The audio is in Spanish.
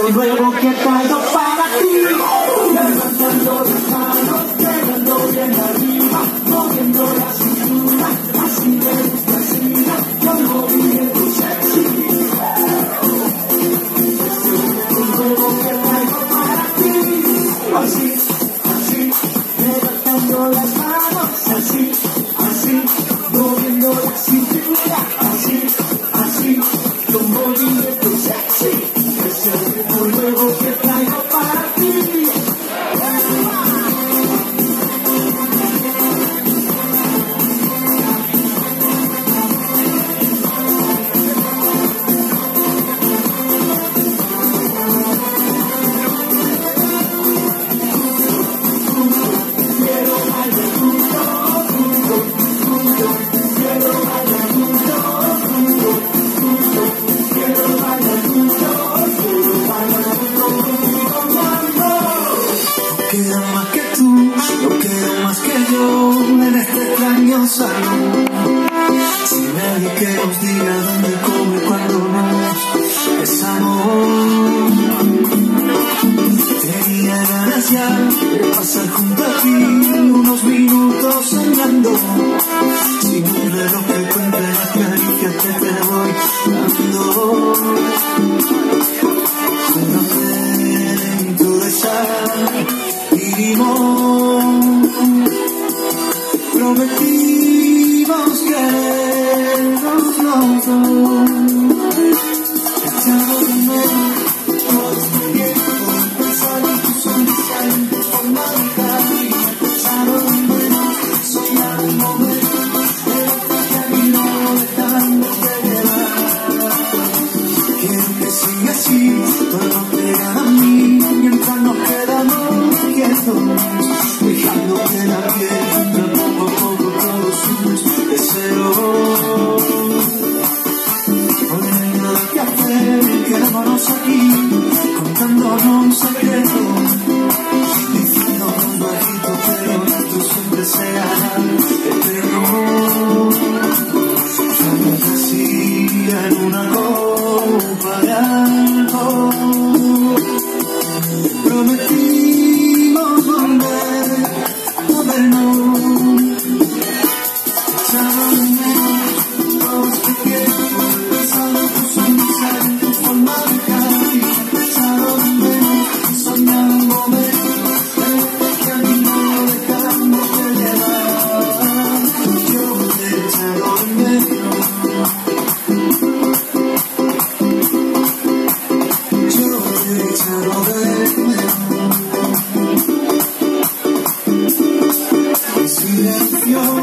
algo nuevo que traigo para ti. Levantando las manos, llegando bien arriba, moviendo la cintura, así me gusta, así, con movimiento sexy. Algo nuevo que traigo para ti. Así, así, levantando las manos, así, así, moviendo la cintura, así, así, con movimiento sexy. Es el ritmo nuevo que traigo para ti. Quiero más que tú, no quiero más que yo en este extraño salón. Si nadie que nos diga dónde, cómo y cuándo nos besamos. Tenía ganas ya de pasar junto a ti unos minutos soñando, sin un reloj que cuente las caricias que te voy dando. Dentro de esa prometimos querernos los dos. Echamos de menos todo este tiempo, pensar en tu sonrisa y en tu forma de caminar. Echamos de menos soñar un momento, pero que a mí no dejándote llevar. Quiero que siga así, todo pegado a mí, mientras nos quedamos quietos, dejando que la piel poco a poco todos sus deseos. Hoy no hay nada que hacer, quedémonos aquí, contándonos secretos, diciéndonos bajito, pero esto siempre será eterno. Estamos así en una copa de alcohol. Prometimos volver a vernos. Echaba de menos todo este tiempo, pensando en tu sonrisa y en tu forma de caminar. Echaba de menos soñar un momento, pero que a mí no dejándote llevar. Yo te he echado de menos. Yo te he echado de menos. Silencio.